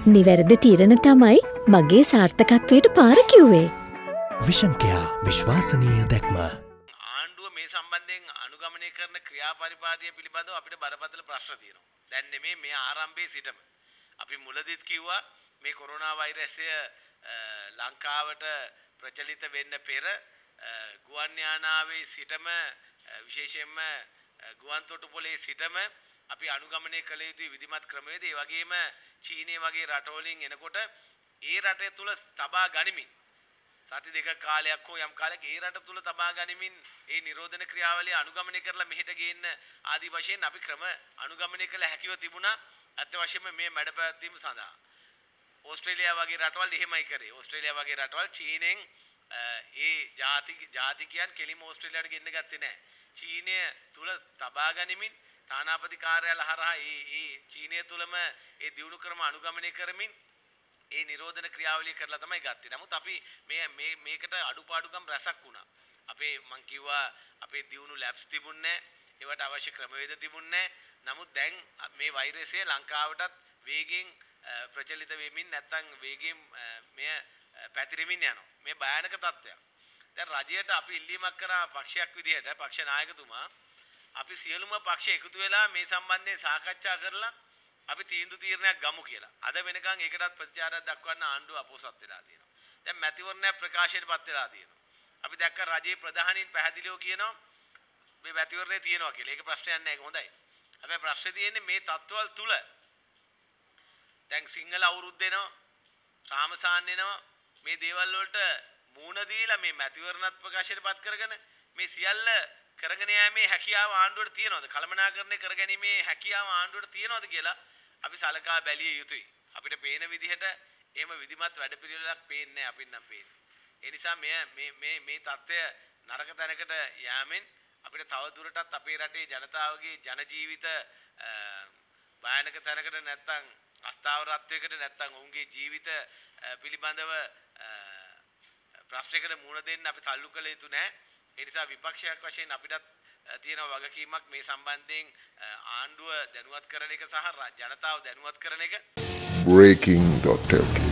නිවැරදි තීරණ තමයි මගේ සාර්ථකත්වයට පාර කිව්වේ. විෂන් කෙයා විශ්වාසනීය දැක්ම. ආණ්ඩුව මේ සම්බන්ධයෙන් අනුගමනය කරන ක්‍රියාපරිපාටිය පිළිබඳව අපිට බරපතල ප්‍රශ්න තියෙනවා. දැන් නෙමේ මේ ආරම්භයේ සිටම අපි මුලදිත් කිව්වා මේ කොරෝනා වෛරසය ලංකාවට ප්‍රචලිත වෙන්න පෙර ගුවන් යානාවේ සිටම විශේෂයෙන්ම ගුවන් තොටුපොළේ සිටම අපි අනුගමනය කළ යුතු විධිමත් ක්‍රමවේද ඒ වගේම චීනය වගේ රටවලින් එනකොට ඒ රටේ තුල තබා ගනිමින් සති දෙක කාලයක් හෝ යම් කාලයක ඒ රට තුල තබා ගනිමින් ඒ නිරෝධන ක්‍රියාවලිය අනුගමනය කරලා මෙහෙට ගේන්න ආදි වශයෙන් අපි ක්‍රම අනුගමනය කළ හැකිව තිබුණා අත්‍ය වශයෙන්ම මේ මැඩපැවැත්වීම සඳහා. ඕස්ට්‍රේලියාව වගේ රටවල් එහෙමයි කරේ. ඕස්ට්‍රේලියාව වගේ රටවල් චීනෙන් ඒ ජාතිකයන් කෙලිම ඕස්ට්‍රේලියාවට ගෙන්න ගත්තේ නැහැ. චීනය තුල තබා ගනිමින් තානාපති කාර්යාල හරහා ඒ චීනය තුලම ඒ දියුණු ක්‍රම අනුගමනය කරමින් ඒ නිරෝධන ක්‍රියාවලිය කරලා තමයි ගත්තේ. නමුත් අපි මේකට අඩුපාඩුකම් රැසක් වුණා. මං කිව්වා අපේ දියුණු ලැබ්ස් තිබුණේ නැහැ. ඒවට අවශ්‍ය ක්‍රමවේද තිබුණේ නැහැ. නමුත් දැන් මේ වෛරසය ලංකාවටත් වේගෙන් ප්‍රචලිත වෙමින් නැත්නම් වේගෙන් මෙය පැතිරෙමින් යනවා. මේ භයානක තත්ත්වයක්. දැන් රජයට අපි ඉල්ලීමක් කරා පක්ෂයක් විදිහට පක්ෂ නායකතුමා අපි සියලුම පක්ෂ එකතු වෙලා මේ සම්බන්ධයෙන් සාකච්ඡා කරලා අපි තීරණයක් ගමු කියලා. අද වෙනකන් ඒකටත් ප්‍රතිචාරයක් දක්වන්න ආණ්ඩුව අපොසත් වෙලා තියෙනවා. දැන් මැතිවරණයක් ප්‍රකාශයටපත් වෙලා තියෙනවා. අපි දැක්ක රජයේ ප්‍රධානීන් පැහැදිලිව කියනවා මේ මැතිවරණේ තියෙනවා කියලා. ඒක ප්‍රශ්නයක් නෑ ඒක හොඳයි. හැබැයි ප්‍රශ්නේ තියෙන්නේ මේ තත්ත්වවල තුල දැන් සිංහල අවුරුද්ද එනවා. රාමසාන් එනවා. මේ දේවල් වලට මූණ දීලා මේ මැතිවරණත් ප්‍රකාශයටපත් කරගෙන මේ සියල්ල කරගෙන යෑමේ හැකියාව ආණ්ඩුවට තියනවද? කළමනාකරණය කරගැනීමේ හැකියාව ආණ්ඩුවට තියනවද කියලා අපි සලකා බැලිය යුතුයි. අපිට පේන විදිහට එහෙම විධිමත් වැඩපිළිවෙලක් පේන්නේ නැහැ අපින් නම් පේන්නේ. ඒ නිසා මේ தත්ත්වය නරක තැනකට යෑමෙන් අපිට තව දුරටත් අපේ රටේ ජනතාවගේ ජන ජීවිත භයානක තැනකට නැත්තම් අස්ථාවරත්වයකට නැත්තම් ඔවුන්ගේ ජීවිත පිළිබඳව ප්‍රශ්නයකට මුහුණ දෙන්න අපි තල්ලු කළ යුතු නැහැ. ඒ නිසා විපක්ෂයක් වශයෙන් අපිටත් තියෙන වගකීමක් මේ සම්බන්ධයෙන් ආණ්ඩුව දැනුවත් කරන එක සහ ජනතාව දැනුවත් කරන එක. breaking.lk